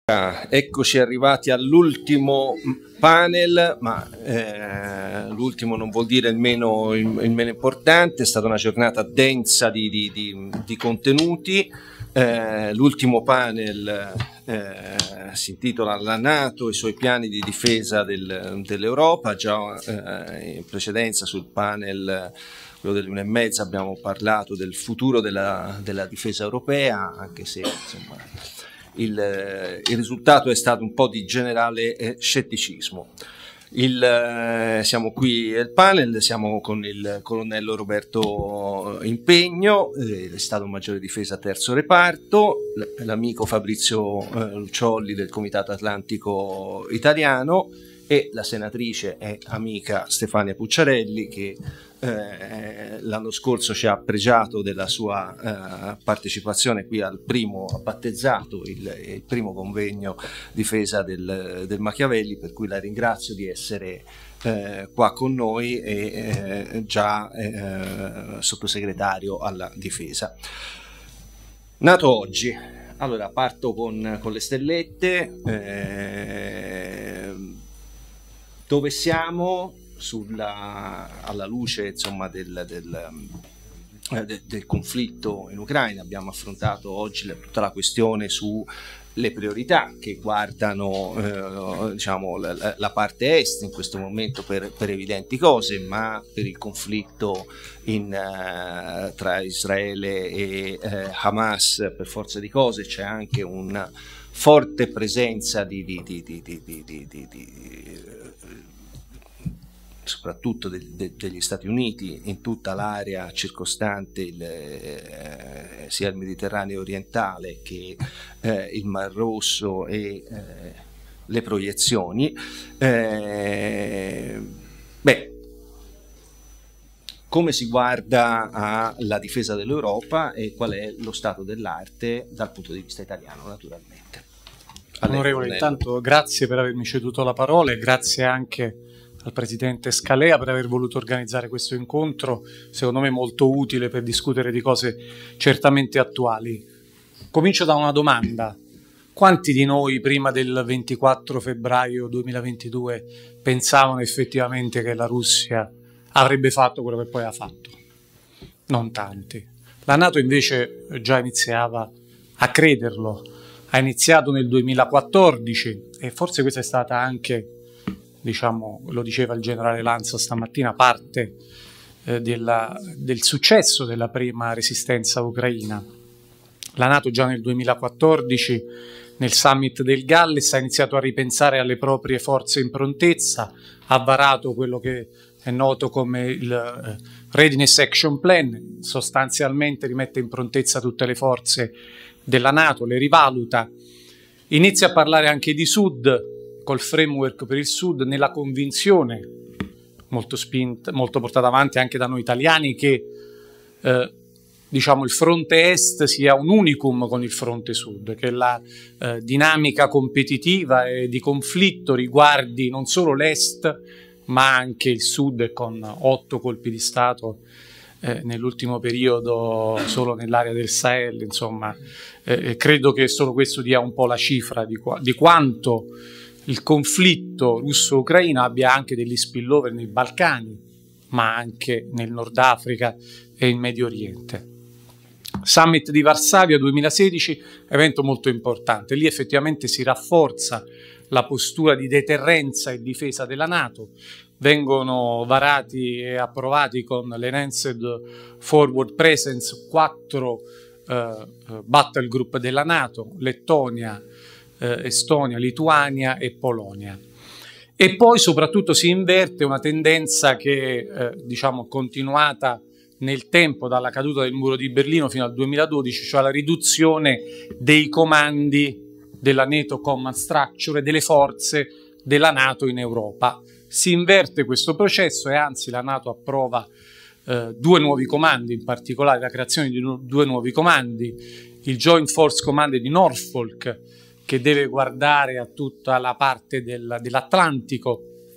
Eccoci arrivati all'ultimo panel, ma l'ultimo non vuol dire il meno importante. È stata una giornata densa di contenuti. L'ultimo panel si intitola La NATO e i suoi piani di difesa dell'Europa. Già in precedenza sul panel, quello dell'1:30, abbiamo parlato del futuro della difesa europea, anche se insomma il risultato è stato un po' di generale scetticismo. Siamo qui al panel, siamo con il colonnello Roberto Impegno, Stato Maggiore Difesa terzo reparto, l'amico Fabrizio Luciolli del Comitato Atlantico Italiano e la senatrice e amica Stefania Pucciarelli, che l'anno scorso ci ha pregiato della sua partecipazione qui ha battezzato il primo convegno difesa del Machiavelli, per cui la ringrazio di essere qua con noi e già sottosegretario alla difesa. Nato oggi. Allora parto con le stellette. Dove siamo? Alla luce insomma del conflitto in Ucraina abbiamo affrontato oggi tutta la questione sulle priorità che guardano diciamo la parte est in questo momento per evidenti cose, ma per il conflitto tra Israele e Hamas per forza di cose c'è anche una forte presenza soprattutto degli Stati Uniti in tutta l'area circostante sia il Mediterraneo orientale che il Mar Rosso e le proiezioni. Come si guarda alla difesa dell'Europa e qual è lo stato dell'arte dal punto di vista italiano, naturalmente? Onorevole, intanto grazie per avermi ceduto la parola e grazie anche al Presidente Scalea per aver voluto organizzare questo incontro, secondo me molto utile per discutere di cose certamente attuali. Comincio da una domanda. Quanti di noi prima del 24 febbraio 2022 pensavano effettivamente che la Russia avrebbe fatto quello che poi ha fatto? Non tanti. La NATO invece già iniziava a crederlo. Ha iniziato nel 2014 e forse questa è stata anche, diciamo, lo diceva il generale Lanza stamattina, parte del successo della prima resistenza ucraina. La NATO già nel 2014, nel summit del Galles, ha iniziato a ripensare alle proprie forze in prontezza, ha varato quello che è noto come il Readiness Action Plan, sostanzialmente rimette in prontezza tutte le forze della NATO, le rivaluta, inizia a parlare anche di Sud, col framework per il Sud, nella convinzione molto portata avanti anche da noi italiani che diciamo il fronte est sia un unicum con il fronte sud, che la dinamica competitiva e di conflitto riguardi non solo l'est ma anche il sud, con 8 colpi di Stato nell'ultimo periodo solo nell'area del Sahel. Insomma, credo che solo questo dia un po' la cifra di quanto il conflitto russo-ucraino abbia anche degli spillover nei Balcani, ma anche nel Nord Africa e in Medio Oriente. Summit di Varsavia 2016, evento molto importante. Lì effettivamente si rafforza la postura di deterrenza e difesa della NATO. Vengono varati e approvati con l'Enhanced Forward Presence 4 battle group della NATO: Lettonia, Estonia, Lituania e Polonia. E poi soprattutto si inverte una tendenza che diciamo continuata nel tempo dalla caduta del muro di Berlino fino al 2012, cioè la riduzione dei comandi della NATO Command Structure e delle forze della NATO in Europa. Si inverte questo processo e anzi la NATO approva 2 nuovi comandi, in particolare la creazione di 2 nuovi comandi: il Joint Force Command di Norfolk, che deve guardare a tutta la parte dell'Atlantico,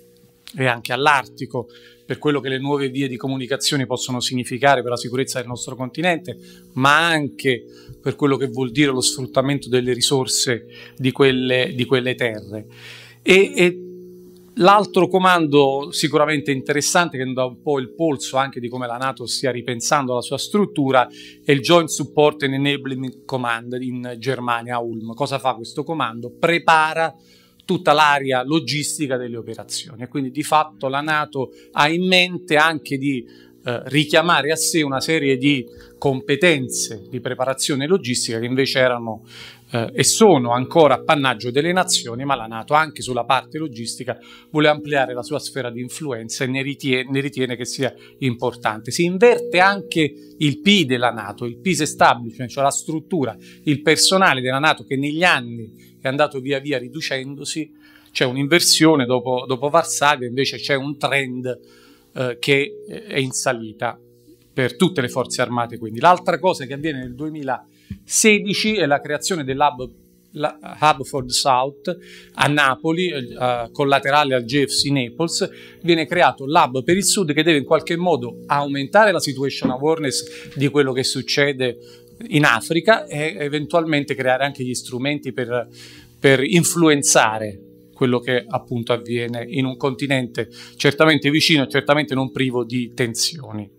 e anche all'Artico, per quello che le nuove vie di comunicazione possono significare per la sicurezza del nostro continente, ma anche per quello che vuol dire lo sfruttamento delle risorse di quelle terre. E l'altro comando sicuramente interessante, che dà un po' il polso anche di come la NATO stia ripensando la sua struttura, è il Joint Support and Enabling Command in Germania, Ulm. Cosa fa questo comando? Prepara tutta l'area logistica delle operazioni, e quindi di fatto la NATO ha in mente anche di richiamare a sé una serie di competenze di preparazione logistica che invece erano e sono ancora appannaggio delle nazioni, ma la NATO anche sulla parte logistica vuole ampliare la sua sfera di influenza e ne ritiene che sia importante. Si inverte anche il P della NATO, il Peace Establishment, cioè la struttura, il personale della NATO che negli anni è andato via via riducendosi. C'è un'inversione dopo Varsavia, invece c'è un trend che è in salita per tutte le forze armate. Quindi l'altra cosa che avviene nel 2016 è la creazione dell'Hub for the South a Napoli, collaterale al JFC Naples. Viene creato l'Hub per il Sud, che deve in qualche modo aumentare la situation awareness di quello che succede in Africa e eventualmente creare anche gli strumenti per influenzare quello che appunto avviene in un continente certamente vicino e certamente non privo di tensioni.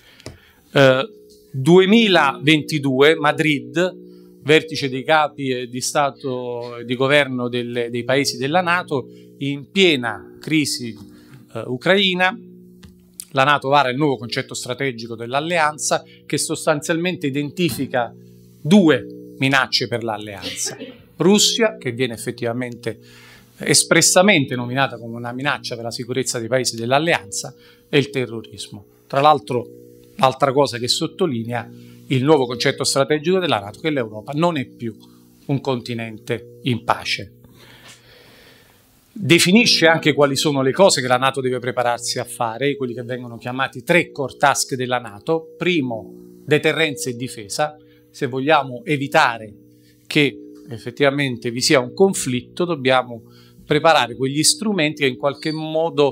2022, Madrid, vertice dei capi di Stato e di governo dei paesi della NATO, in piena crisi ucraina. La NATO vara il nuovo concetto strategico dell'alleanza, che sostanzialmente identifica due minacce per l'alleanza. Russia, che viene effettivamente espressamente nominata come una minaccia per la sicurezza dei paesi dell'alleanza, e il terrorismo. Tra l'altro, l'altra cosa che sottolinea il nuovo concetto strategico della NATO, che l'Europa non è più un continente in pace. Definisce anche quali sono le cose che la NATO deve prepararsi a fare, quelli che vengono chiamati 3 core task della NATO. Primo, deterrenza e difesa. Se vogliamo evitare che effettivamente vi sia un conflitto, dobbiamo preparare quegli strumenti che in qualche modo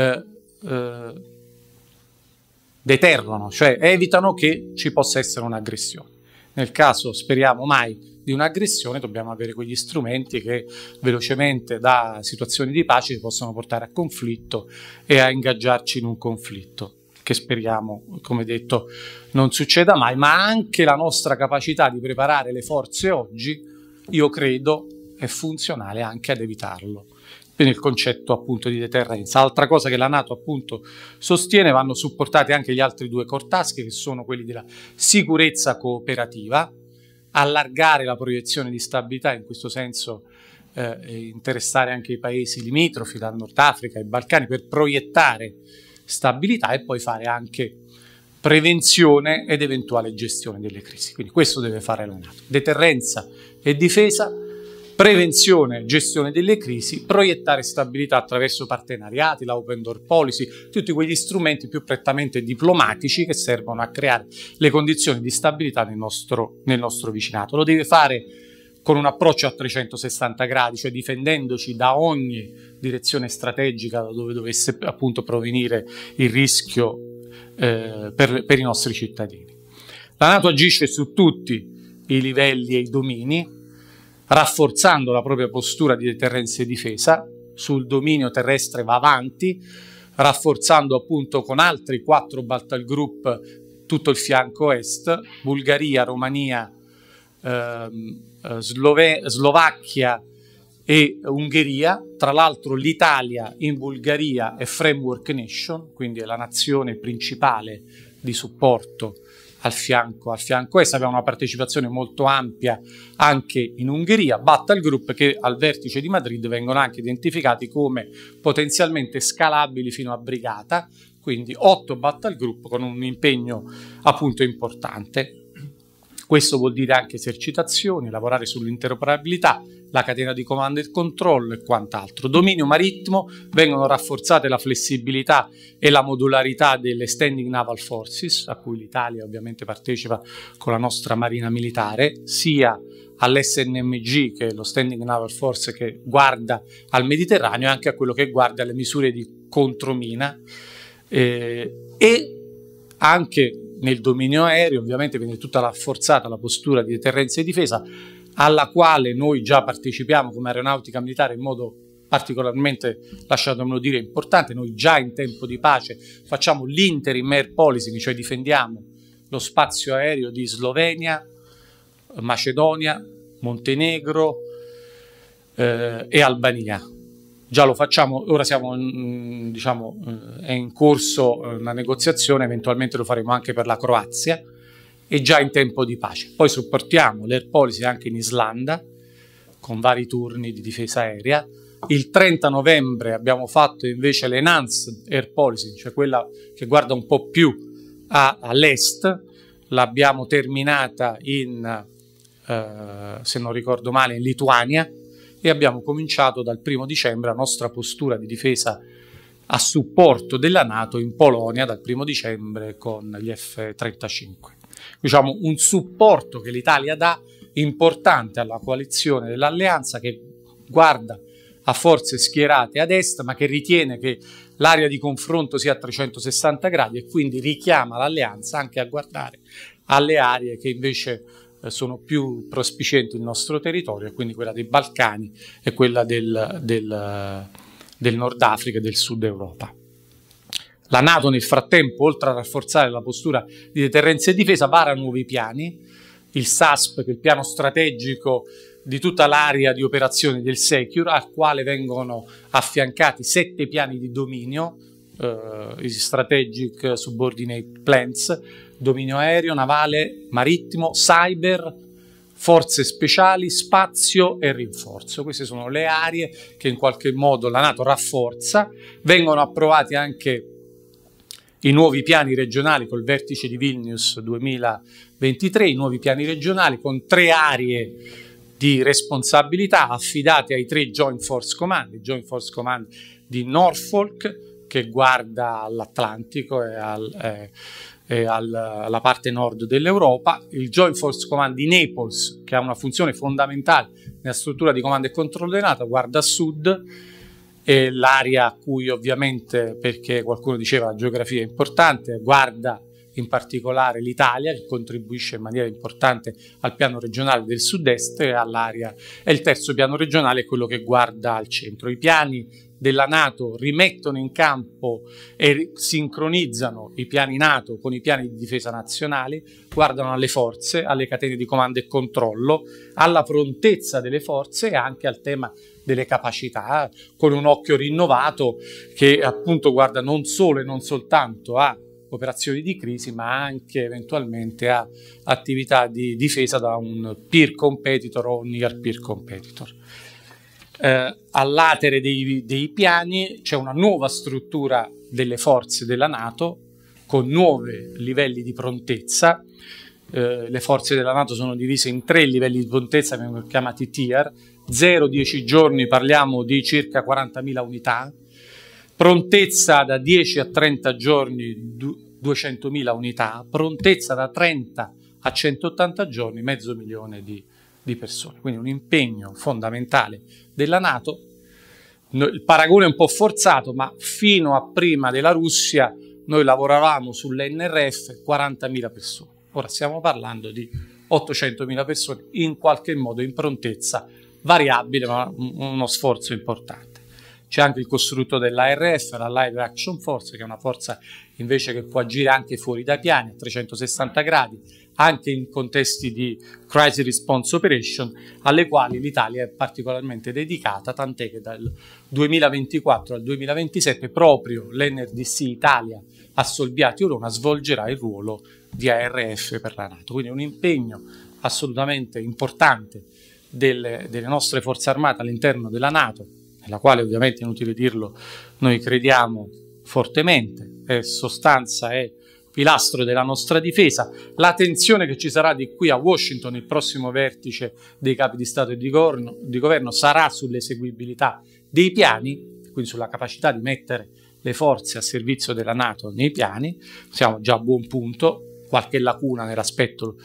deterrano, cioè evitano che ci possa essere un'aggressione. Nel caso, speriamo mai, di un'aggressione, dobbiamo avere quegli strumenti che velocemente da situazioni di pace ci possono portare a conflitto e a ingaggiarci in un conflitto, che speriamo, come detto, non succeda mai, ma anche la nostra capacità di preparare le forze oggi, io credo, è funzionale anche ad evitarlo. Quindi il concetto appunto di deterrenza. Altra cosa che la NATO appunto sostiene, vanno supportati anche gli altri 2 core task, che sono quelli della sicurezza cooperativa, allargare la proiezione di stabilità, in questo senso interessare anche i paesi limitrofi, dal Nord Africa ai Balcani, per proiettare stabilità, e poi fare anche prevenzione ed eventuale gestione delle crisi. Quindi questo deve fare la NATO: deterrenza e difesa, prevenzione e gestione delle crisi, proiettare stabilità attraverso partenariati, la open door policy, tutti quegli strumenti più prettamente diplomatici che servono a creare le condizioni di stabilità nel nostro vicinato. Lo deve fare con un approccio a 360 gradi, cioè difendendoci da ogni direzione strategica da dove dovesse appunto provenire il rischio per i nostri cittadini. La NATO agisce su tutti i livelli e i domini, rafforzando la propria postura di deterrenza e difesa. Sul dominio terrestre va avanti, rafforzando appunto con altri 4 battle group tutto il fianco est, Bulgaria, Romania, Slovacchia e Ungheria. Tra l'altro l'Italia in Bulgaria è framework nation, quindi è la nazione principale di supporto al fianco est. Abbiamo una partecipazione molto ampia anche in Ungheria, battle group che al vertice di Madrid vengono anche identificati come potenzialmente scalabili fino a brigata, quindi 8 battle group con un impegno appunto importante. Questo vuol dire anche esercitazioni, lavorare sull'interoperabilità, la catena di comando e controllo e quant'altro. Dominio marittimo, vengono rafforzate la flessibilità e la modularità delle Standing Naval Forces, a cui l'Italia ovviamente partecipa con la nostra Marina Militare, sia all'SNMG, che è lo Standing Naval Force che guarda al Mediterraneo, e anche a quello che guarda alle misure di contromina, e anche nel dominio aereo ovviamente viene tutta rafforzata la postura di deterrenza e difesa, alla quale noi già partecipiamo come aeronautica militare in modo particolarmente, lasciatemelo dire, importante. Noi già in tempo di pace facciamo l'interim air policing, cioè difendiamo lo spazio aereo di Slovenia, Macedonia, Montenegro e Albania. Già lo facciamo, ora siamo, diciamo, è in corso una negoziazione, eventualmente lo faremo anche per la Croazia, e già in tempo di pace. Poi supportiamo l'air policy anche in Islanda, con vari turni di difesa aerea. Il 30 novembre abbiamo fatto invece l'enhanced air policy, cioè quella che guarda un po' più all'est. L'abbiamo terminata in, se non ricordo male, in Lituania, e abbiamo cominciato dal 1° dicembre la nostra postura di difesa a supporto della NATO in Polonia dal 1° dicembre con gli F-35. Diciamo un supporto che l'Italia dà importante alla coalizione dell'alleanza, che guarda a forze schierate ad est, ma che ritiene che l'area di confronto sia a 360 gradi e quindi richiama l'alleanza anche a guardare alle aree che invece sono più prospicienti il nostro territorio, quindi quella dei Balcani e quella del Nord Africa e del Sud Europa. La NATO nel frattempo, oltre a rafforzare la postura di deterrenza e difesa, vara nuovi piani. Il SASP, che è il piano strategico di tutta l'area di operazioni del Secure, al quale vengono affiancati 7 piani di dominio, i Strategic Subordinate Plans, dominio aereo, navale, marittimo, cyber, forze speciali, spazio e rinforzo. Queste sono le aree che in qualche modo la NATO rafforza. Vengono approvati anche i nuovi piani regionali col vertice di Vilnius 2023, i nuovi piani regionali con 3 aree di responsabilità affidate ai 3 Joint Force Command, il Joint Force Command di Norfolk, che guarda all'Atlantico e alla parte nord dell'Europa, il Joint Force Command di Naples, che ha una funzione fondamentale nella struttura di comando e controllo della NATO, guarda a sud, e l'area a cui ovviamente, perché qualcuno diceva la geografia è importante, guarda in particolare l'Italia, che contribuisce in maniera importante al piano regionale del sud-est e all'area, e il terzo piano regionale è quello che guarda al centro. I piani della NATO rimettono in campo e sincronizzano i piani NATO con i piani di difesa nazionali, guardano alle forze, alle catene di comando e controllo, alla prontezza delle forze e anche al tema delle capacità, con un occhio rinnovato che appunto guarda non solo e non soltanto a operazioni di crisi, ma anche eventualmente a attività di difesa da un peer competitor o un near peer competitor. All'atere dei piani c'è una nuova struttura delle forze della NATO con nuovi livelli di prontezza. Le forze della NATO sono divise in 3 livelli di prontezza che vengono chiamati tier. 0-10 giorni parliamo di circa 40.000 unità, prontezza da 10 a 30 giorni 200.000 unità, prontezza da 30 a 180 giorni 500.000 di persone. Quindi un impegno fondamentale della NATO. Il paragone è un po' forzato, ma fino a prima della Russia noi lavoravamo sull'NRF 40.000 persone. Ora stiamo parlando di 800.000 persone, in qualche modo in prontezza variabile, ma uno sforzo importante. C'è anche il costrutto dell'ARF, la Live Action Force, che è una forza invece che può agire anche fuori dai piani, a 360 gradi, anche in contesti di Crisis Response Operation, alle quali l'Italia è particolarmente dedicata, tant'è che dal 2024 al 2027 proprio l'NRDC Italia a Solbiati Orona svolgerà il ruolo di ARF per la NATO. Quindi un impegno assolutamente importante delle nostre forze armate all'interno della NATO, nella quale ovviamente, inutile dirlo, noi crediamo fortemente, è sostanza e pilastro della nostra difesa. La tensione che ci sarà di qui a Washington, il prossimo vertice dei capi di Stato e di governo sarà sull'eseguibilità dei piani, quindi sulla capacità di mettere le forze a servizio della NATO nei piani. Siamo già a buon punto, qualche lacuna nell'aspetto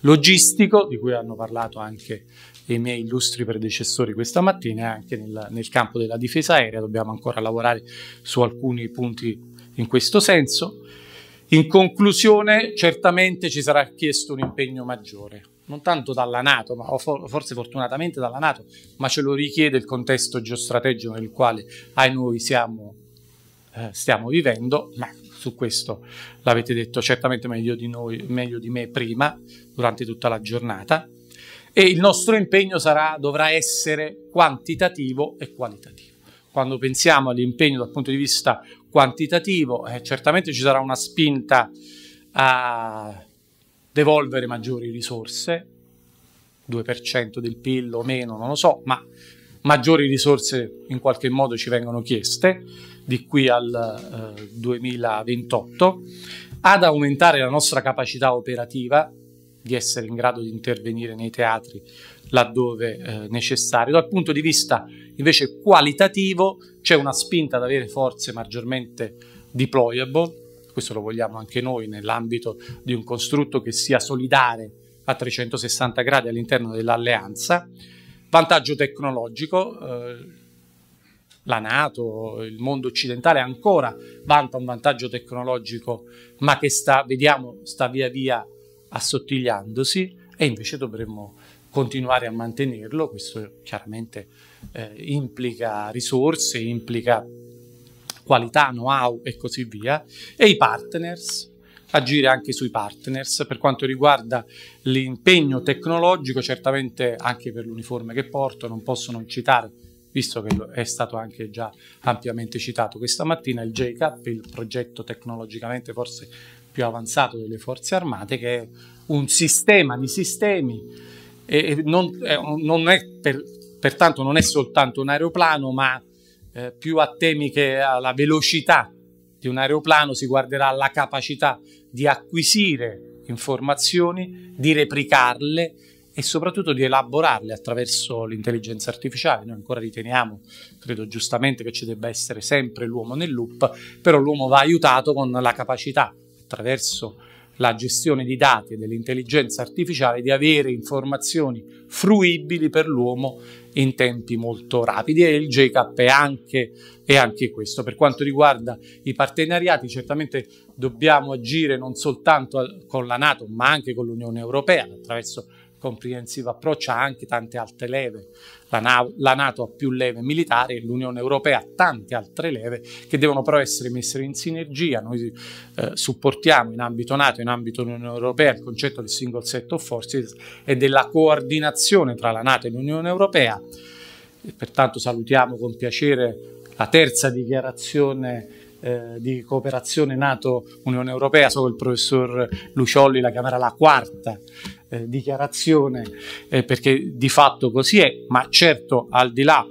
logistico, di cui hanno parlato anche i miei illustri predecessori questa mattina, e anche nel campo della difesa aerea. Dobbiamo ancora lavorare su alcuni punti in questo senso. In conclusione, certamente ci sarà chiesto un impegno maggiore, non tanto dalla NATO, ma forse fortunatamente dalla NATO, ma ce lo richiede il contesto geostrategico nel quale noi stiamo vivendo, ma su questo l'avete detto certamente meglio di me prima, durante tutta la giornata. E il nostro impegno dovrà essere quantitativo e qualitativo. Quando pensiamo all'impegno dal punto di vista quantitativo, certamente ci sarà una spinta a devolvere maggiori risorse, 2% del PIL o meno, non lo so, ma maggiori risorse in qualche modo ci vengono chieste di qui al 2028, ad aumentare la nostra capacità operativa, di essere in grado di intervenire nei teatri laddove necessario. Dal punto di vista invece qualitativo c'è una spinta ad avere forze maggiormente deployable, questo lo vogliamo anche noi nell'ambito di un costrutto che sia solidale a 360 gradi all'interno dell'alleanza. Vantaggio tecnologico, la NATO, il mondo occidentale ancora vanta un vantaggio tecnologico, ma che sta via via assottigliandosi, e invece dovremmo continuare a mantenerlo. Questo chiaramente implica risorse, implica qualità, know-how e così via. E i partners, agire anche sui partners per quanto riguarda l'impegno tecnologico, certamente anche per l'uniforme che porto. Non posso non citare, visto che è stato anche già ampiamente citato questa mattina, il JCAP, il progetto tecnologicamente forse più avanzato delle forze armate, che è un sistema di sistemi, e pertanto non è soltanto un aeroplano, ma più a temi che alla velocità di un aeroplano si guarderà alla capacità di acquisire informazioni, di replicarle e soprattutto di elaborarle attraverso l'intelligenza artificiale. Noi ancora riteniamo, credo giustamente, che ci debba essere sempre l'uomo nel loop, però l'uomo va aiutato con la capacità, attraverso la gestione di dati e dell'intelligenza artificiale, di avere informazioni fruibili per l'uomo in tempi molto rapidi, e il JCAP è anche questo. Per quanto riguarda i partenariati, certamente dobbiamo agire non soltanto con la NATO, ma anche con l'Unione Europea, attraverso comprehensive approach. Ha anche tante altre leve. La NATO ha più leve militari, l'Unione Europea ha tante altre leve che devono però essere messe in sinergia. Noi supportiamo in ambito NATO e in ambito Unione Europea il concetto del single set of forces e della coordinazione tra la NATO e l'Unione Europea. E pertanto salutiamo con piacere la terza dichiarazione di cooperazione NATO-Unione Europea. So che il professor Luciolli la chiamerà la quarta dichiarazione, perché di fatto così è, ma certo al di là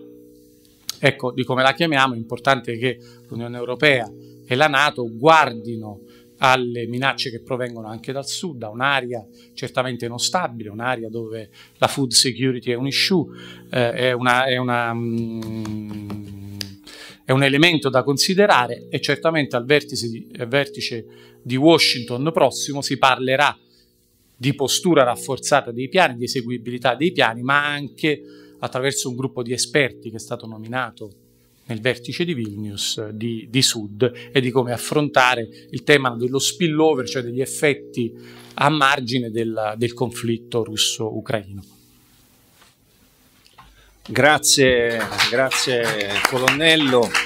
di come la chiamiamo, è importante che l'Unione Europea e la NATO guardino alle minacce che provengono anche dal sud, da un'area certamente non stabile, un'area dove la food security è un issue, è un elemento da considerare, e certamente al vertice di Washington prossimo si parlerà di postura rafforzata dei piani, di eseguibilità dei piani, ma anche attraverso un gruppo di esperti che è stato nominato nel vertice di Vilnius di Sud, e di come affrontare il tema dello spillover, cioè degli effetti a margine del conflitto russo-ucraino. Grazie colonnello.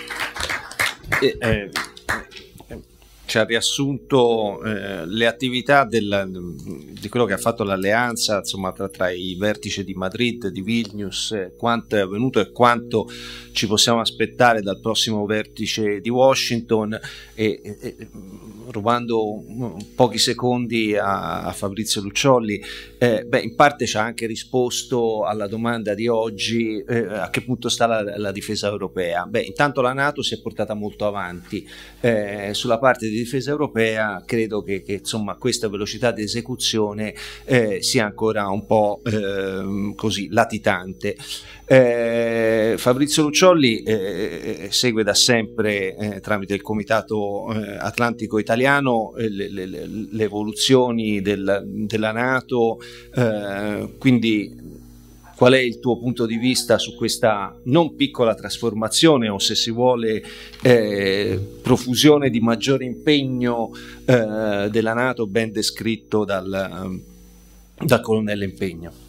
Ci ha riassunto le attività di quello che ha fatto l'alleanza, insomma, tra i vertici di Madrid, di Vilnius, quanto è avvenuto e quanto ci possiamo aspettare dal prossimo vertice di Washington, e rubando pochi secondi a Fabrizio Lucciolli, in parte ci ha anche risposto alla domanda di oggi, a che punto sta la difesa europea. Intanto la NATO si è portata molto avanti sulla parte di difesa europea, credo che insomma questa velocità di esecuzione sia ancora un po' così latitante. Fabrizio Lucciolli segue da sempre tramite il Comitato Atlantico Italiano le evoluzioni della NATO, quindi qual è il tuo punto di vista su questa non piccola trasformazione, o se si vuole profusione di maggiore impegno della NATO, ben descritto dal colonnello Impegno?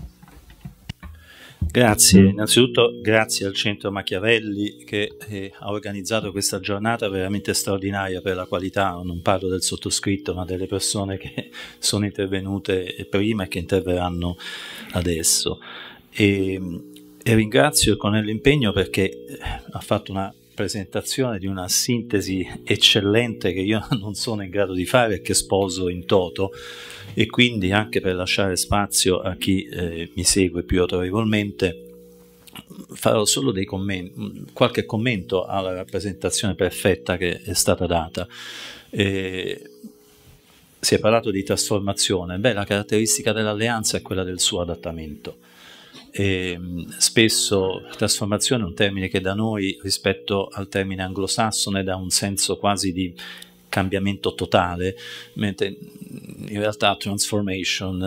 Grazie, innanzitutto grazie al Centro Machiavelli che ha organizzato questa giornata veramente straordinaria per la qualità, non parlo del sottoscritto ma delle persone che sono intervenute prima e che interverranno adesso. E ringrazio il colonnello Impegno perché ha fatto una presentazione di una sintesi eccellente che io non sono in grado di fare e che sposo in toto, e quindi anche per lasciare spazio a chi mi segue più autorevolmente farò solo dei commenti, qualche commento alla rappresentazione perfetta che è stata data. Si è parlato di trasformazione. Beh, la caratteristica dell'alleanza è quella del suo adattamento. Spesso trasformazione è un termine che da noi rispetto al termine anglosassone dà un senso quasi di cambiamento totale, mentre in realtà transformation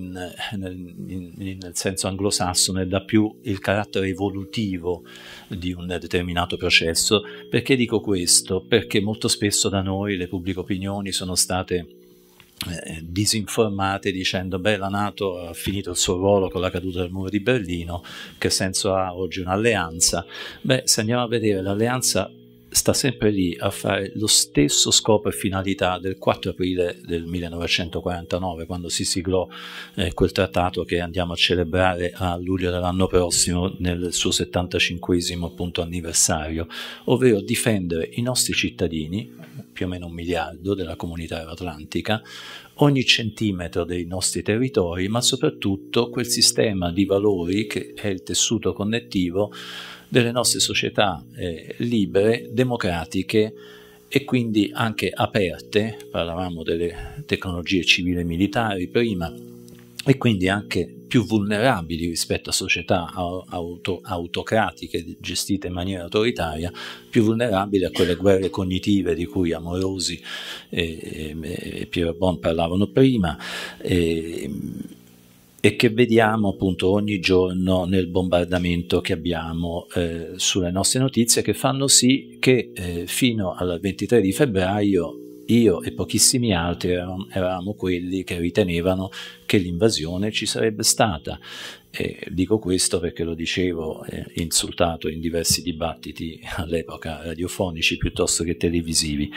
nel senso anglosassone dà più il carattere evolutivo di un determinato processo. Perché dico questo? Perché molto spesso da noi le pubbliche opinioni sono state disinformate dicendo beh, la NATO ha finito il suo ruolo con la caduta del muro di Berlino, che senso ha oggi un'alleanza? Beh, se andiamo a vedere, l'alleanza sta sempre lì a fare lo stesso scopo e finalità del 4 aprile del 1949, quando si siglò quel trattato che andiamo a celebrare a luglio dell'anno prossimo nel suo 75esimo appunto anniversario, ovvero difendere i nostri cittadini, più o meno 1 miliardo della comunità euroatlantica, ogni centimetro dei nostri territori, ma soprattutto quel sistema di valori che è il tessuto connettivo delle nostre società libere, democratiche e quindi anche aperte. Parlavamo delle tecnologie civili e militari prima, e quindi anche più vulnerabili rispetto a società autocratiche gestite in maniera autoritaria, più vulnerabili a quelle guerre cognitive di cui Amorosi e Piero Bon parlavano prima, e che vediamo appunto ogni giorno nel bombardamento che abbiamo sulle nostre notizie, che fanno sì che fino al 23 di febbraio io e pochissimi altri eravamo quelli che ritenevano che l'invasione ci sarebbe stata. Dico questo perché lo dicevo insultato in diversi dibattiti all'epoca radiofonici piuttosto che televisivi.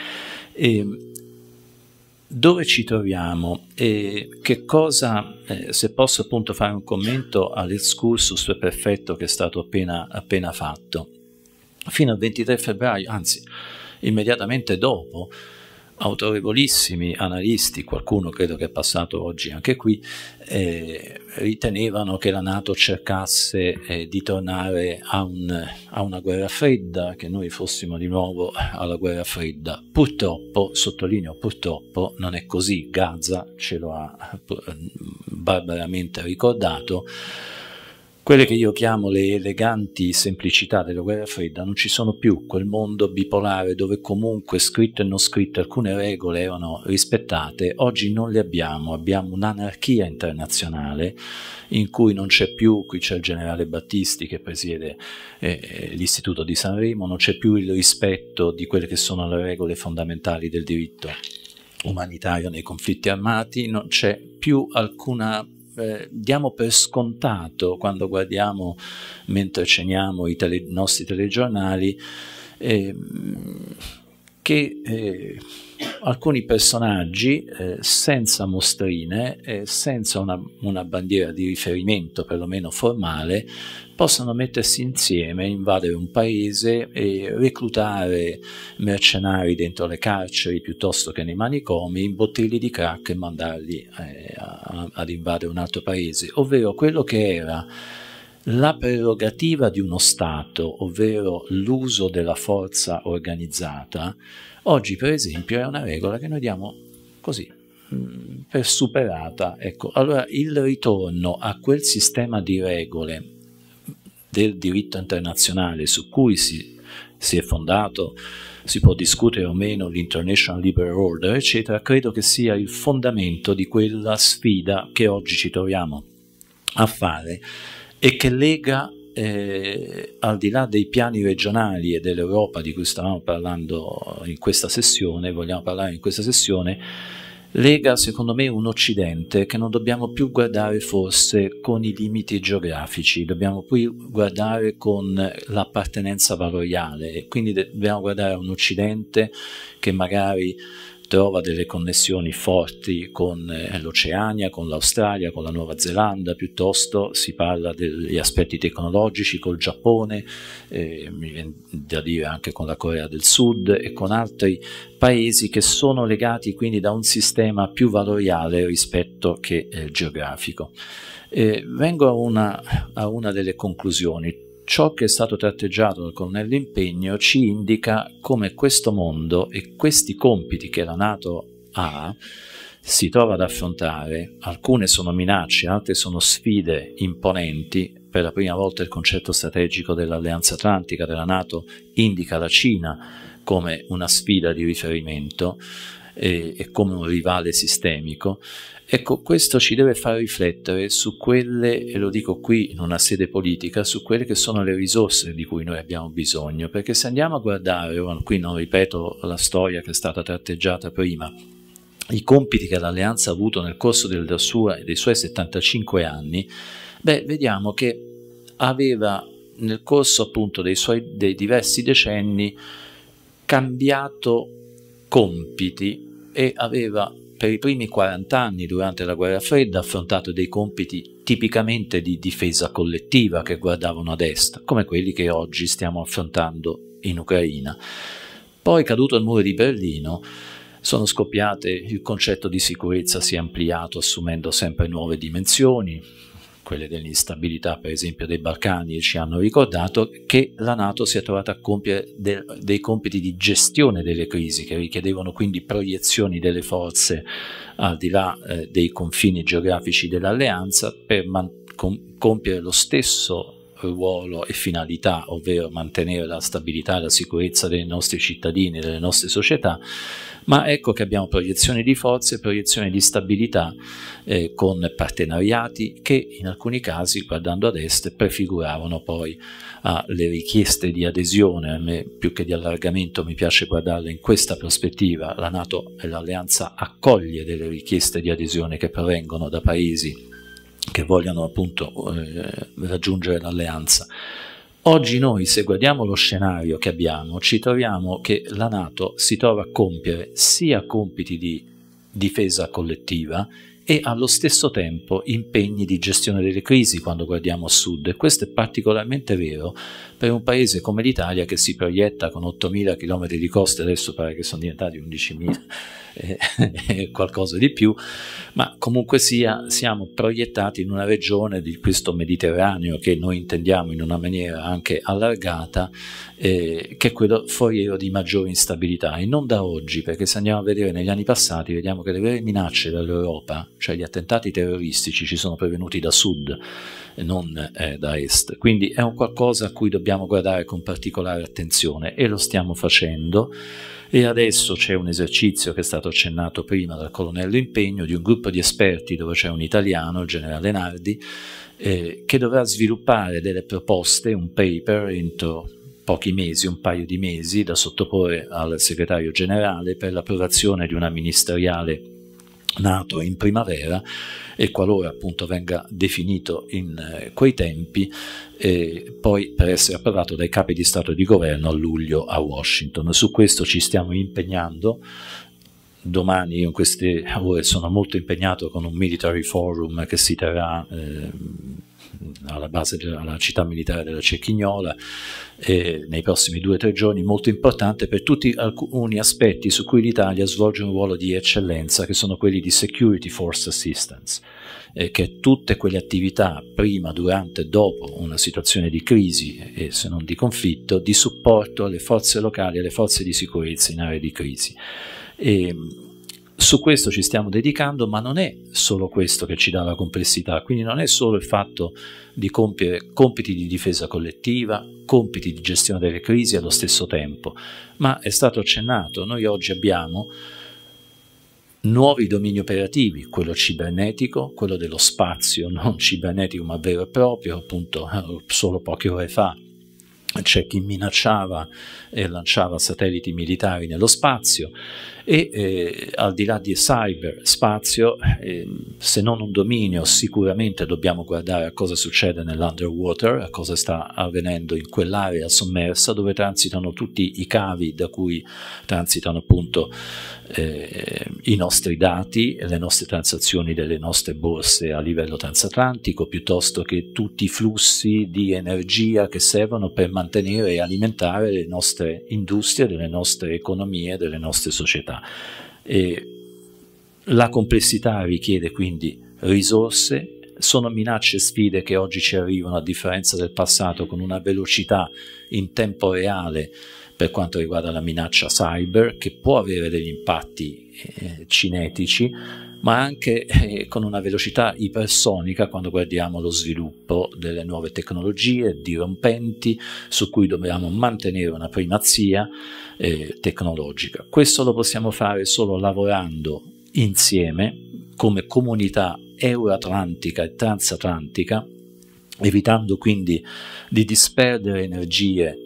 Dove ci troviamo e che cosa, se posso appunto fare un commento all'excursus perfetto che è stato appena fatto. Fino al 23 febbraio, anzi immediatamente dopo, autorevolissimi analisti, qualcuno credo che è passato oggi anche qui, ritenevano che la NATO cercasse di tornare a una guerra fredda, che noi fossimo di nuovo alla guerra fredda. Purtroppo, sottolineo purtroppo, non è così. Gaza ce lo ha barbaramente ricordato. Quelle che io chiamo le eleganti semplicità della guerra fredda non ci sono più. Quel mondo bipolare dove comunque scritto e non scritto alcune regole erano rispettate, oggi non le abbiamo. Abbiamo un'anarchia internazionale in cui non c'è più, qui c'è il generale Battisti che presiede l'Istituto di Sanremo, non c'è più il rispetto di quelle che sono le regole fondamentali del diritto umanitario nei conflitti armati, non c'è più alcuna... diamo per scontato quando guardiamo mentre ceniamo i nostri telegiornali che alcuni personaggi senza mostrine, senza una bandiera di riferimento perlomeno formale, possano mettersi insieme, invadere un paese e reclutare mercenari dentro le carceri piuttosto che nei manicomi, imbottirli di crack e mandarli ad invadere un altro paese, ovvero quello che era la prerogativa di uno Stato, ovvero l'uso della forza organizzata, oggi per esempio è una regola che noi diamo così per superata. Ecco, allora il ritorno a quel sistema di regole del diritto internazionale su cui si è fondato, si può discutere o meno l'International Liberal Order, eccetera, credo che sia il fondamento di quella sfida che oggi ci troviamo a fare e che lega, al di là dei piani regionali e dell'Europa di cui stavamo parlando in questa sessione, vogliamo parlare in questa sessione, lega secondo me un Occidente che non dobbiamo più guardare forse con i limiti geografici, dobbiamo più guardare con l'appartenenza valoriale, e quindi dobbiamo guardare a un Occidente che magari trova delle connessioni forti con l'Oceania, con l'Australia, con la Nuova Zelanda, piuttosto si parla degli aspetti tecnologici col Giappone, mi viene da dire anche con la Corea del Sud e con altri paesi che sono legati quindi da un sistema più valoriale rispetto che geografico. Vengo a una delle conclusioni. Ciò che è stato tratteggiato dal colonnello Impegno ci indica come questo mondo e questi compiti che la NATO ha si trova ad affrontare. Alcune sono minacce, altre sono sfide imponenti. Per la prima volta il concetto strategico dell'Alleanza Atlantica della NATO indica la Cina come una sfida di riferimento e come un rivale sistemico. Ecco, questo ci deve far riflettere su quelle, e lo dico qui in una sede politica, su quelle che sono le risorse di cui noi abbiamo bisogno, perché se andiamo a guardare, qui non ripeto la storia che è stata tratteggiata prima, i compiti che l'Alleanza ha avuto nel corso dei suoi 75 anni, vediamo che aveva nel corso appunto dei diversi decenni cambiato compiti e aveva per i primi 40 anni durante la guerra fredda affrontato dei compiti tipicamente di difesa collettiva che guardavano ad est, come quelli che oggi stiamo affrontando in Ucraina. Poi, caduto il muro di Berlino, sono scoppiate, il concetto di sicurezza si è ampliato assumendo sempre nuove dimensioni, quelle dell'instabilità per esempio dei Balcani, e ci hanno ricordato che la NATO si è trovata a compiere dei compiti di gestione delle crisi che richiedevano quindi proiezioni delle forze al di là dei confini geografici dell'alleanza per compiere lo stesso ruolo e finalità, ovvero mantenere la stabilità e la sicurezza dei nostri cittadini e delle nostre società. Ma ecco che abbiamo proiezioni di forze, proiezioni di stabilità con partenariati che in alcuni casi, guardando ad est, prefiguravano poi alle richieste di adesione. A me più che di allargamento mi piace guardarle in questa prospettiva. La NATO e l'Alleanza accoglie delle richieste di adesione che provengono da paesi che vogliono appunto raggiungere l'alleanza. Oggi noi, se guardiamo lo scenario che abbiamo, ci troviamo che la NATO si trova a compiere sia compiti di difesa collettiva e allo stesso tempo impegni di gestione delle crisi quando guardiamo a sud, e questo è particolarmente vero per un paese come l'Italia che si proietta con 8.000 km di coste, adesso pare che sono diventati 11.000 qualcosa di più, ma comunque sia siamo proiettati in una regione di questo Mediterraneo che noi intendiamo in una maniera anche allargata, che è quello foriero di maggiore instabilità, e non da oggi, perché se andiamo a vedere negli anni passati vediamo che le vere minacce dall'Europa, cioè gli attentati terroristici, ci sono pervenuti da sud e non da est, quindi è un qualcosa a cui dobbiamo guardare con particolare attenzione e lo stiamo facendo. E adesso c'è un esercizio che è stato accennato prima dal colonnello Impegno di un gruppo di esperti dove c'è un italiano, il generale Nardi, che dovrà sviluppare delle proposte, un paper entro pochi mesi, un paio di mesi, da sottoporre al segretario generale per l'approvazione di una ministeriale NATO in primavera, e qualora appunto venga definito in quei tempi, poi per essere approvato dai capi di Stato e di Governo a luglio a Washington. Su questo ci stiamo impegnando domani io in queste ore sono molto impegnato con un military forum che si terrà alla città militare della Cecchignola nei prossimi 2 o 3 giorni, molto importante per tutti alcuni aspetti su cui l'Italia svolge un ruolo di eccellenza, che sono quelli di Security Force Assistance, che tutte quelle attività prima, durante e dopo una situazione di crisi e se non di conflitto, di supporto alle forze locali, alle forze di sicurezza in aree di crisi. E su questo ci stiamo dedicando, ma non è solo questo che ci dà la complessità, quindi non è solo il fatto di compiere compiti di difesa collettiva, compiti di gestione delle crisi allo stesso tempo, ma è stato accennato, noi oggi abbiamo nuovi domini operativi, quello cibernetico, quello dello spazio, non cibernetico ma vero e proprio, appunto solo poche ore fa c'è chi minacciava e lanciava satelliti militari nello spazio e al di là di cyberspazio, se non un dominio, sicuramente dobbiamo guardare a cosa succede nell'underwater, a cosa sta avvenendo in quell'area sommersa dove transitano tutti i cavi da cui transitano appunto i nostri dati, le nostre transazioni delle nostre borse a livello transatlantico, piuttosto che tutti i flussi di energia che servono per mantenere e alimentare le nostre industrie, delle nostre economie, delle nostre società. E la complessità richiede quindi risorse, sono minacce e sfide che oggi ci arrivano a differenza del passato con una velocità in tempo reale per quanto riguarda la minaccia cyber, che può avere degli impatti cinetici, ma anche con una velocità ipersonica quando guardiamo lo sviluppo delle nuove tecnologie dirompenti su cui dobbiamo mantenere una primazia tecnologica. Questo lo possiamo fare solo lavorando insieme come comunità euroatlantica e transatlantica, evitando quindi di disperdere energie.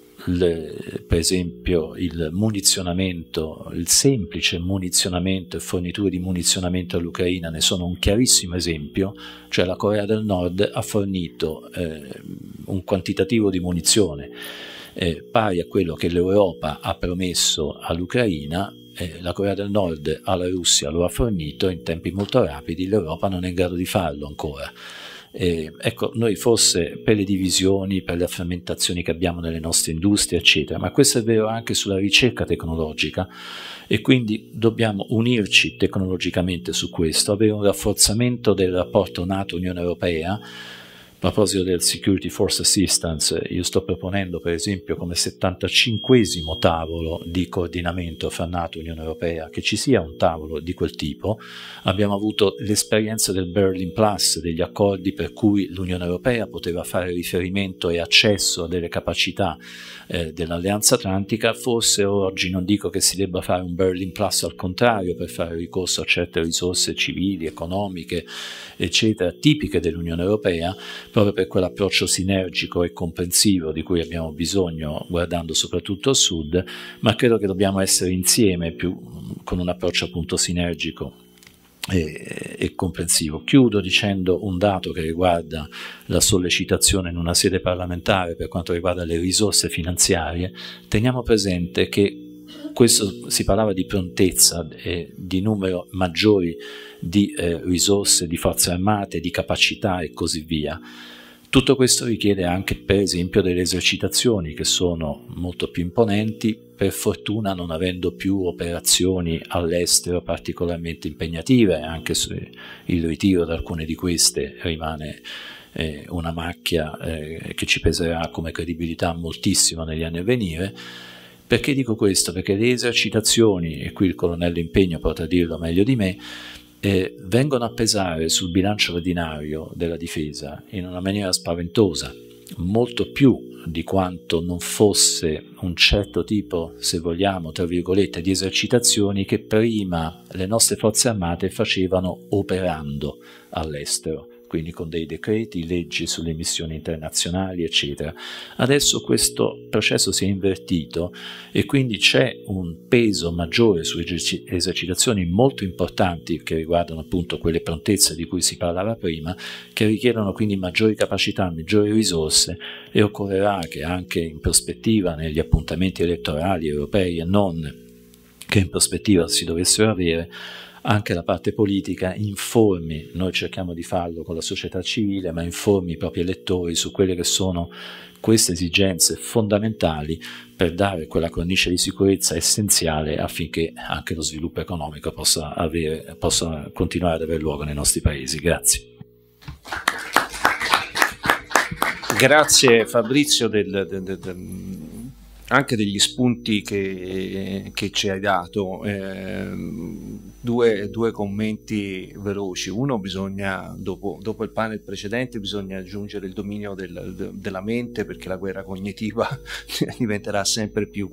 Per esempio il munizionamento, il semplice munizionamento e forniture di munizionamento all'Ucraina ne sono un chiarissimo esempio, cioè la Corea del Nord ha fornito un quantitativo di munizione pari a quello che l'Europa ha promesso all'Ucraina. La Corea del Nord alla Russia lo ha fornito in tempi molto rapidi, l'Europa non è in grado di farlo ancora. Ecco, noi forse per le divisioni, per le frammentazioni che abbiamo nelle nostre industrie, eccetera, ma questo è vero anche sulla ricerca tecnologica e quindi dobbiamo unirci tecnologicamente su questo, avere un rafforzamento del rapporto NATO-Unione Europea. A proposito del Security Force Assistance, io sto proponendo per esempio come 75esimo tavolo di coordinamento fra NATO e Unione Europea che ci sia un tavolo di quel tipo. Abbiamo avuto l'esperienza del Berlin Plus, degli accordi per cui l'Unione Europea poteva fare riferimento e accesso a delle capacità dell'Alleanza Atlantica. Forse oggi non dico che si debba fare un Berlin Plus al contrario per fare ricorso a certe risorse civili, economiche, eccetera, tipiche dell'Unione Europea, proprio per quell'approccio sinergico e comprensivo di cui abbiamo bisogno guardando soprattutto al sud, ma credo che dobbiamo essere insieme con un approccio appunto sinergico e comprensivo. Chiudo dicendo un dato che riguarda la sollecitazione in una sede parlamentare per quanto riguarda le risorse finanziarie. Teniamo presente che questo si parlava di prontezza e di numero maggiori di risorse, di forze armate, di capacità e così via. Tutto questo richiede anche per esempio delle esercitazioni che sono molto più imponenti, per fortuna non avendo più operazioni all'estero particolarmente impegnative, anche se il ritiro da alcune di queste rimane una macchia che ci peserà come credibilità moltissimo negli anni a venire. Perché dico questo? Perché le esercitazioni, e qui il colonnello Impegno potrà dirlo meglio di me, vengono a pesare sul bilancio ordinario della difesa in una maniera spaventosa, molto più di quanto non fosse un certo tipo, se vogliamo, tra virgolette, di esercitazioni che prima le nostre forze armate facevano operando all'estero, quindi con dei decreti, leggi sulle missioni internazionali, eccetera. Adesso questo processo si è invertito e quindi c'è un peso maggiore su esercitazioni molto importanti che riguardano appunto quelle prontezze di cui si parlava prima, che richiedono quindi maggiori capacità, maggiori risorse, e occorrerà che anche in prospettiva negli appuntamenti elettorali europei e non, che in prospettiva si dovessero avere, anche la parte politica informi, noi cerchiamo di farlo con la società civile, ma informi i propri elettori su quelle che sono queste esigenze fondamentali per dare quella cornice di sicurezza essenziale affinché anche lo sviluppo economico possa continuare ad avere luogo nei nostri paesi. Grazie. Grazie Fabrizio anche degli spunti che ci hai dato. Due commenti veloci. Uno, bisogna, dopo il panel precedente, bisogna aggiungere il dominio della mente, perché la guerra cognitiva diventerà sempre più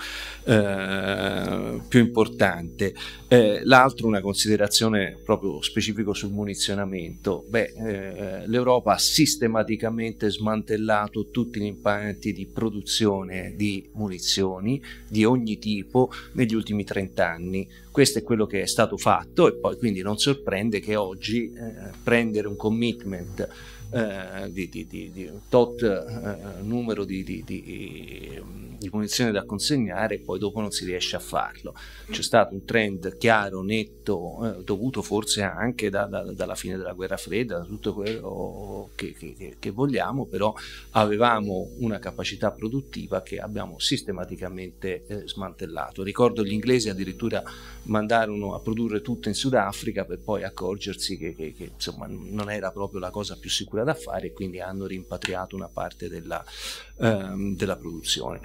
importante. L'altro, una considerazione proprio specifica sul munizionamento. L'Europa ha sistematicamente smantellato tutti gli impianti di produzione di munizioni di ogni tipo negli ultimi 30 anni. Questo è quello che è stato fatto, e poi quindi non sorprende che oggi prendere un commitment di tot numero di munizioni da consegnare, poi dopo non si riesce a farlo. C'è stato un trend chiaro, netto, dovuto forse anche dalla fine della guerra fredda, da tutto quello che vogliamo, però avevamo una capacità produttiva che abbiamo sistematicamente smantellato. Ricordo gli inglesi addirittura mandarono a produrre tutto in Sudafrica per poi accorgersi che insomma non era proprio la cosa più sicura da fare, e quindi hanno rimpatriato una parte della produzione.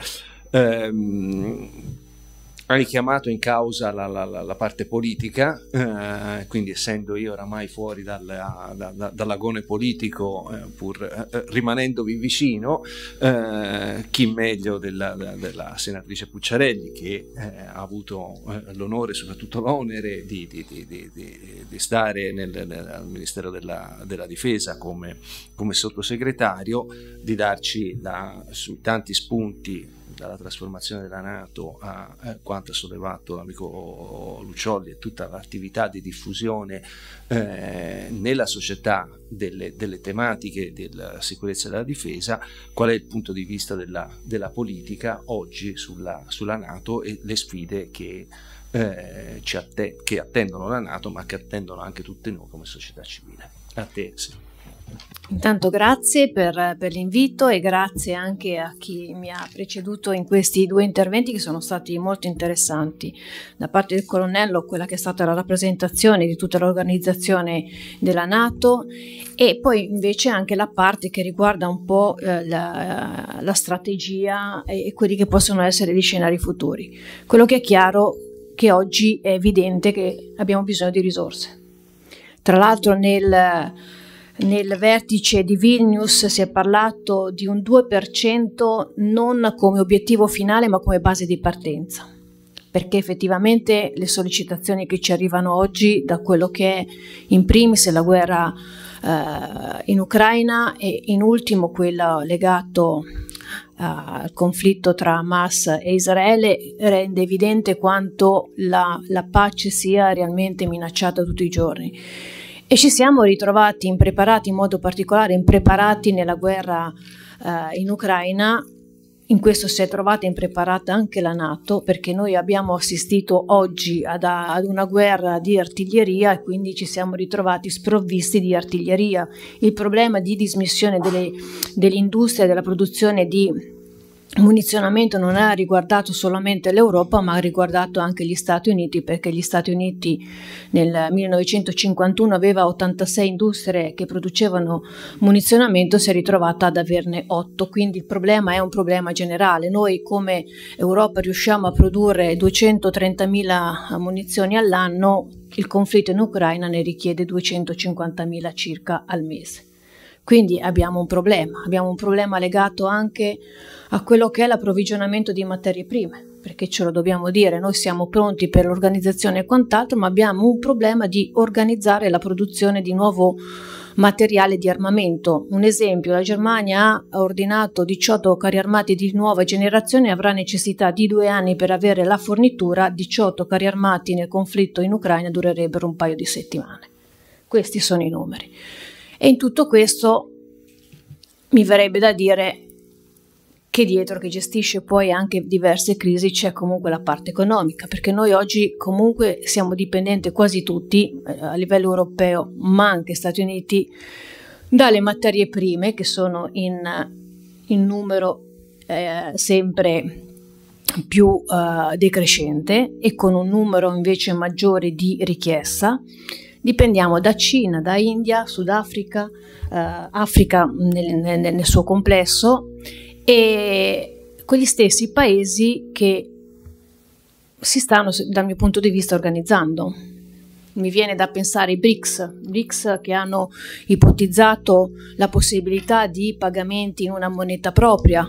Hai chiamato in causa la parte politica, quindi essendo io oramai fuori dall'agone politico, pur rimanendovi vicino, chi meglio della senatrice Pucciarelli, che ha avuto l'onore, soprattutto l'onere di stare al Ministero della Difesa come sottosegretario, di darci su tanti spunti, dalla trasformazione della NATO a quanto ha sollevato l'amico Luccioli, e tutta l'attività di diffusione nella società delle tematiche della sicurezza e della difesa. Qual è il punto di vista della politica oggi sulla NATO e le sfide che attendono la NATO, ma che attendono anche tutte noi come società civile? A te, sì. Intanto grazie per l'invito, e grazie anche a chi mi ha preceduto in questi due interventi, che sono stati molto interessanti. Da parte del colonnello, quella che è stata la rappresentazione di tutta l'organizzazione della NATO, e poi invece anche la parte che riguarda un po' la strategia e quelli che possono essere gli scenari futuri. Quello che è chiaro è che oggi è evidente che abbiamo bisogno di risorse. Tra l'altro nel vertice di Vilnius si è parlato di un 2% non come obiettivo finale, ma come base di partenza, perché effettivamente le sollecitazioni che ci arrivano oggi, da quello che è in primis la guerra in Ucraina, e in ultimo quello legato al conflitto tra Hamas e Israele, rende evidente quanto la pace sia realmente minacciata tutti i giorni. E ci siamo ritrovati impreparati, in modo particolare impreparati nella guerra in Ucraina. In questo si è trovata impreparata anche la NATO, perché noi abbiamo assistito oggi ad una guerra di artiglieria, e quindi ci siamo ritrovati sprovvisti di artiglieria. Il problema di dismissione dell'industria della produzione di munizionamento non ha riguardato solamente l'Europa, ma ha riguardato anche gli Stati Uniti, perché gli Stati Uniti nel 1951 aveva 86 industrie che producevano munizionamento, si è ritrovata ad averne 8, quindi il problema è un problema generale. Noi come Europa riusciamo a produrre 230.000 munizioni all'anno, il conflitto in Ucraina ne richiede 250.000 circa al mese. Quindi abbiamo un problema legato anche a quello che è l'approvvigionamento di materie prime, perché ce lo dobbiamo dire, noi siamo pronti per l'organizzazione e quant'altro, ma abbiamo un problema di organizzare la produzione di nuovo materiale di armamento. Un esempio: la Germania ha ordinato 18 carri armati di nuova generazione e avrà necessità di 2 anni per avere la fornitura. 18 carri armati nel conflitto in Ucraina durerebbero un paio di settimane. Questi sono i numeri. E in tutto questo mi verrebbe da dire: che dietro, che gestisce poi anche diverse crisi, c'è comunque la parte economica, perché noi oggi comunque siamo dipendenti quasi tutti a livello europeo, ma anche Stati Uniti, dalle materie prime che sono in numero sempre più decrescente e con un numero invece maggiore di richiesta. Dipendiamo da Cina, da India, Sudafrica, Africa nel suo complesso, e quegli stessi paesi che si stanno, dal mio punto di vista, organizzando. Mi viene da pensare ai BRICS che hanno ipotizzato la possibilità di pagamenti in una moneta propria.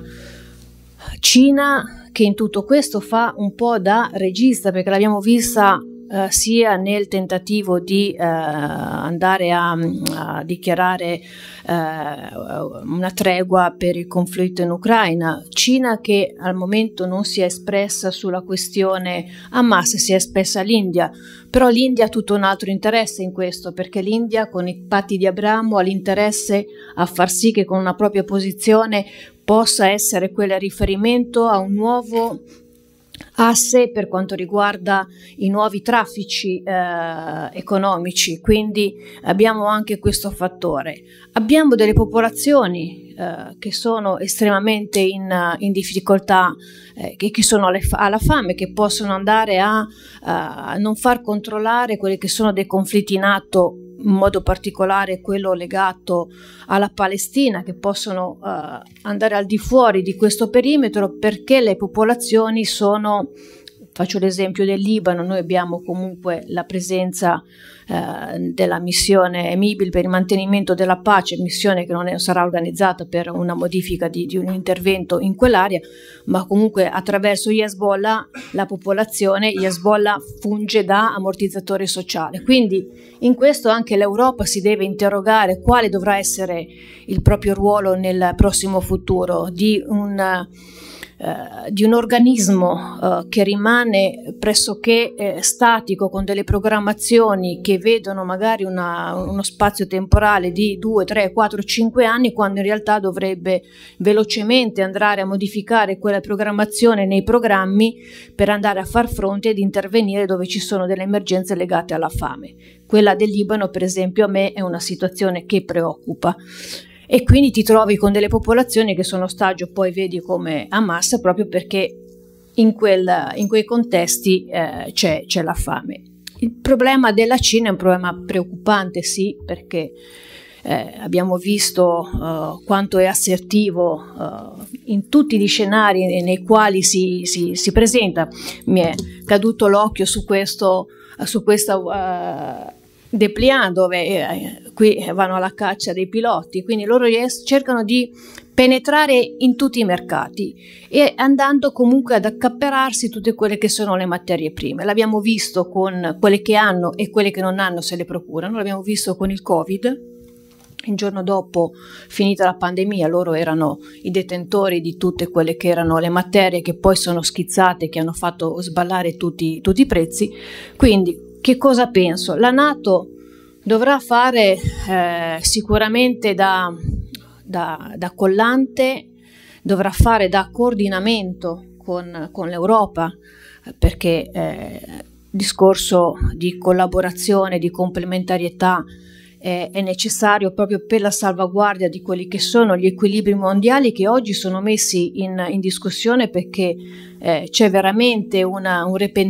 Cina che in tutto questo fa un po' da regista, perché l'abbiamo vista sia nel tentativo di andare a dichiarare una tregua per il conflitto in Ucraina. Cina che al momento non si è espressa sulla questione Hamas, si è espressa l'India, però l'India ha tutto un altro interesse in questo, perché l'India con i patti di Abramo ha l'interesse a far sì che con una propria posizione possa essere quella riferimento a un nuovo asse per quanto riguarda i nuovi traffici economici, quindi abbiamo anche questo fattore. Abbiamo delle popolazioni che sono estremamente in difficoltà, che sono alla fame, che possono andare a non far controllare quelli che sono dei conflitti in atto, in modo particolare quello legato alla Palestina, che possono andare al di fuori di questo perimetro, perché le popolazioni sono, faccio l'esempio del Libano, noi abbiamo comunque la presenza della missione Mibil per il mantenimento della pace, missione che non sarà organizzata per una modifica di un intervento in quell'area, ma comunque attraverso Hezbollah la popolazione, Hezbollah funge da ammortizzatore sociale. Quindi in questo anche l'Europa si deve interrogare quale dovrà essere il proprio ruolo nel prossimo futuro di un organismo che rimane pressoché statico, con delle programmazioni che vedono magari uno spazio temporale di 2, 3, 4, 5 anni, quando in realtà dovrebbe velocemente andare a modificare quella programmazione nei programmi per andare a far fronte ed intervenire dove ci sono delle emergenze legate alla fame. Quella del Libano, per esempio, a me è una situazione che preoccupa. E quindi ti trovi con delle popolazioni che sono ostaggio, poi vedi come Hamas, proprio perché in quei contesti c'è la fame. Il problema della Cina è un problema preoccupante, sì, perché abbiamo visto quanto è assertivo in tutti gli scenari nei quali si presenta. Mi è caduto l'occhio su questa dépliant, dove qui vanno alla caccia dei piloti, quindi loro cercano di penetrare in tutti i mercati e andando comunque ad accappararsi tutte quelle che sono le materie prime. L'abbiamo visto con quelle che hanno e quelle che non hanno, se le procurano. L'abbiamo visto con il Covid. Il giorno dopo, finita la pandemia, loro erano i detentori di tutte quelle che erano le materie che poi sono schizzate, che hanno fatto sballare tutti i prezzi. Quindi che cosa penso? La NATO dovrà fare sicuramente da collante, dovrà fare da coordinamento con l'Europa, perché discorso di collaborazione, di complementarietà è necessario proprio per la salvaguardia di quelli che sono gli equilibri mondiali, che oggi sono messi in discussione, perché c'è veramente una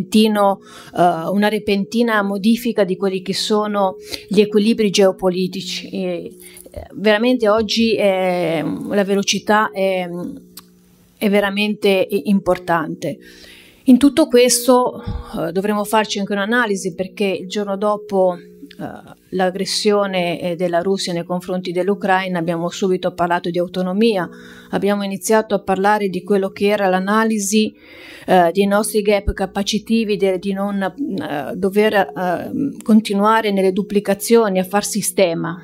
repentina modifica di quelli che sono gli equilibri geopolitici. Veramente oggi la velocità è veramente importante. In tutto questo dovremo farci anche un'analisi, perché il giorno dopo l'aggressione della Russia nei confronti dell'Ucraina abbiamo subito parlato di autonomia, abbiamo iniziato a parlare di quello che era l'analisi dei nostri gap capacitivi, di non dover continuare nelle duplicazioni, a far sistema.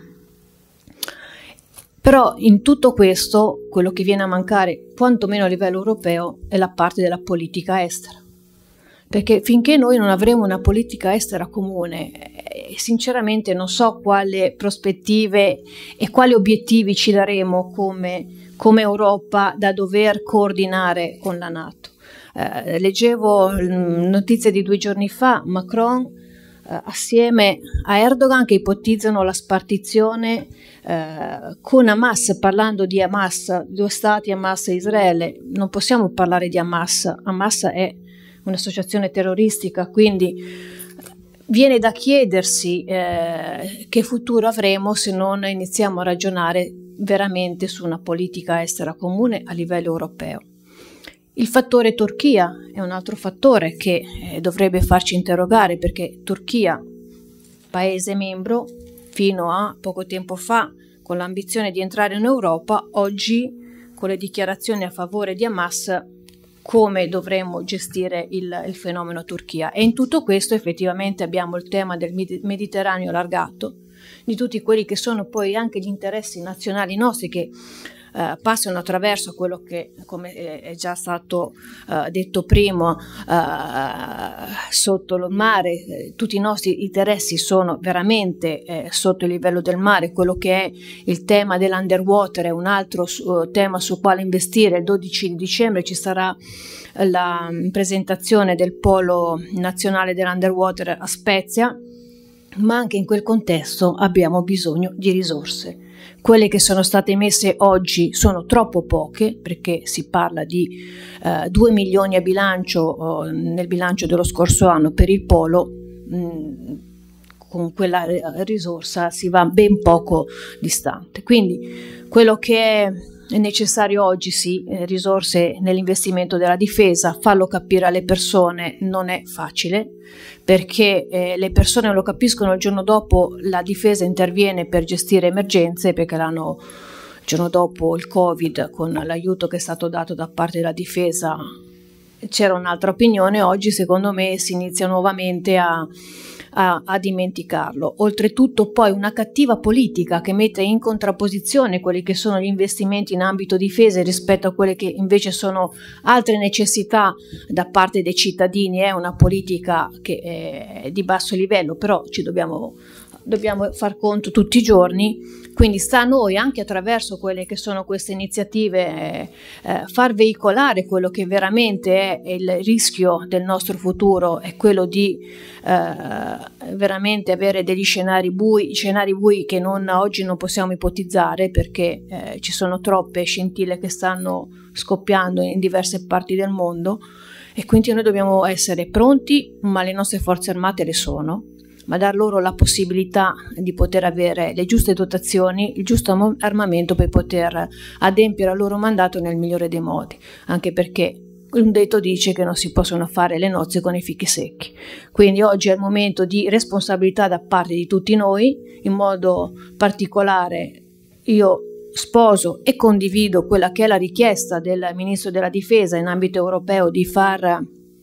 Però in tutto questo quello che viene a mancare, quantomeno a livello europeo, è la parte della politica estera. Perché finché noi non avremo una politica estera comune, sinceramente non so quali prospettive e quali obiettivi ci daremo come Europa da dover coordinare con la NATO. Leggevo notizie di 2 giorni fa, Macron assieme a Erdogan che ipotizzano la spartizione con Hamas, parlando di Hamas, 2 stati, Hamas e Israele. Non possiamo parlare di Hamas, Hamas è un'associazione terroristica, quindi viene da chiedersi che futuro avremo se non iniziamo a ragionare veramente su una politica estera comune a livello europeo. Il fattore Turchia è un altro fattore che dovrebbe farci interrogare, perché Turchia, paese membro, fino a poco tempo fa con l'ambizione di entrare in Europa, oggi con le dichiarazioni a favore di Hamas, come dovremmo gestire il fenomeno Turchia. E in tutto questo effettivamente abbiamo il tema del Mediterraneo allargato, di tutti quelli che sono poi anche gli interessi nazionali nostri che passano attraverso quello che, come è già stato detto prima, sotto il mare. Tutti i nostri interessi sono veramente sotto il livello del mare. Quello che è il tema dell'underwater è un altro tema su quale investire. Il 12 di dicembre ci sarà la presentazione del polo nazionale dell'underwater a Spezia, ma anche in quel contesto abbiamo bisogno di risorse. Quelle che sono state messe oggi sono troppo poche, perché si parla di 2 milioni a bilancio nel bilancio dello scorso anno per il polo. Con quella risorsa si va ben poco distante. Quindi quello che è necessario oggi, sì, risorse nell'investimento della difesa. Farlo capire alle persone non è facile, perché le persone lo capiscono il giorno dopo la difesa interviene per gestire emergenze, perché il giorno dopo il Covid, con l'aiuto che è stato dato da parte della difesa, c'era un'altra opinione. Oggi secondo me si inizia nuovamente a dimenticarlo. Oltretutto poi una cattiva politica che mette in contrapposizione quelli che sono gli investimenti in ambito difesa rispetto a quelle che invece sono altre necessità da parte dei cittadini. È una politica che è di basso livello, però ci dobbiamo far conto tutti i giorni. Quindi sta a noi, anche attraverso quelle che sono queste iniziative, far veicolare quello che veramente è il rischio del nostro futuro, è quello di veramente avere degli scenari bui che oggi non possiamo ipotizzare, perché ci sono troppe scintille che stanno scoppiando in diverse parti del mondo, e quindi noi dobbiamo essere pronti, ma le nostre forze armate le sono, ma dar loro la possibilità di poter avere le giuste dotazioni, il giusto armamento per poter adempiere al loro mandato nel migliore dei modi, anche perché un detto dice che non si possono fare le nozze con i fichi secchi. Quindi oggi è il momento di responsabilità da parte di tutti noi. In modo particolare io sposo e condivido quella che è la richiesta del Ministro della Difesa in ambito europeo di far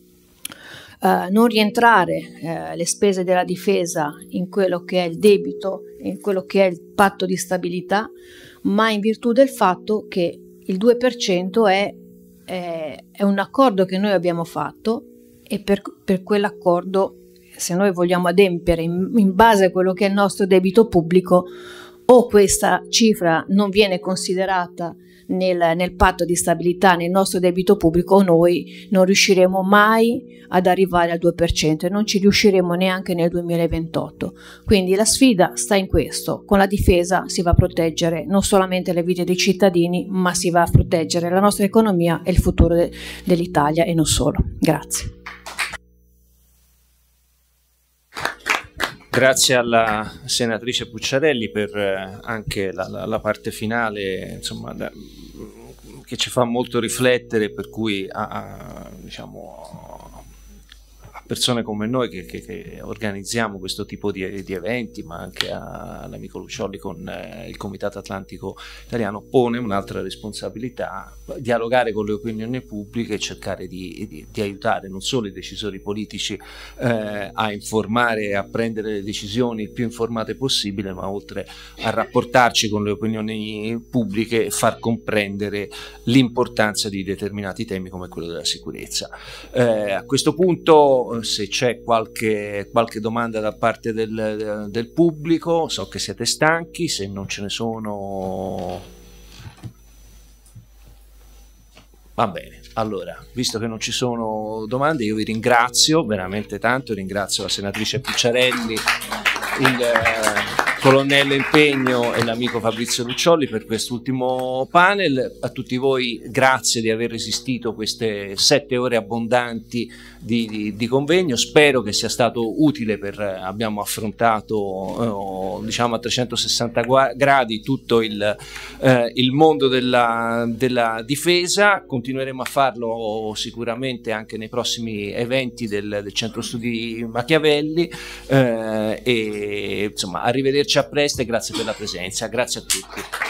non rientrare le spese della difesa in quello che è il debito, in quello che è il patto di stabilità, ma in virtù del fatto che il 2% è un accordo che noi abbiamo fatto, e per quell'accordo, se noi vogliamo adempiere in base a quello che è il nostro debito pubblico, o questa cifra non viene considerata nel patto di stabilità, nel nostro debito pubblico, o noi non riusciremo mai ad arrivare al 2% e non ci riusciremo neanche nel 2028. Quindi la sfida sta in questo: con la difesa si va a proteggere non solamente le vite dei cittadini, ma si va a proteggere la nostra economia e il futuro dell'Italia, e non solo. Grazie. Grazie alla senatrice Pucciarelli per anche la parte finale, insomma, che ci fa molto riflettere, per cui diciamo, a persone come noi che organizziamo questo tipo di eventi, ma anche all'amico Lucioli con il Comitato Atlantico Italiano, pone un'altra responsabilità: dialogare con le opinioni pubbliche e cercare di aiutare non solo i decisori politici a informare e a prendere le decisioni il più informate possibile, ma oltre a rapportarci con le opinioni pubbliche e far comprendere l'importanza di determinati temi come quello della sicurezza. A questo punto Vediamo se c'è qualche domanda da parte del pubblico. So che siete stanchi, se non ce ne sono va bene. Allora, visto che non ci sono domande, io vi ringrazio veramente tanto, ringrazio la senatrice Pucciarelli, il colonnello Impegno e l'amico Fabrizio Luccioli per quest'ultimo panel. A tutti voi grazie di aver resistito queste 7 ore abbondanti di convegno. Spero che sia stato utile, abbiamo affrontato diciamo a 360 gradi tutto il mondo della difesa. Continueremo a farlo sicuramente anche nei prossimi eventi del Centro Studi Machiavelli, e insomma arrivederci a presto e grazie per la presenza. Grazie a tutti.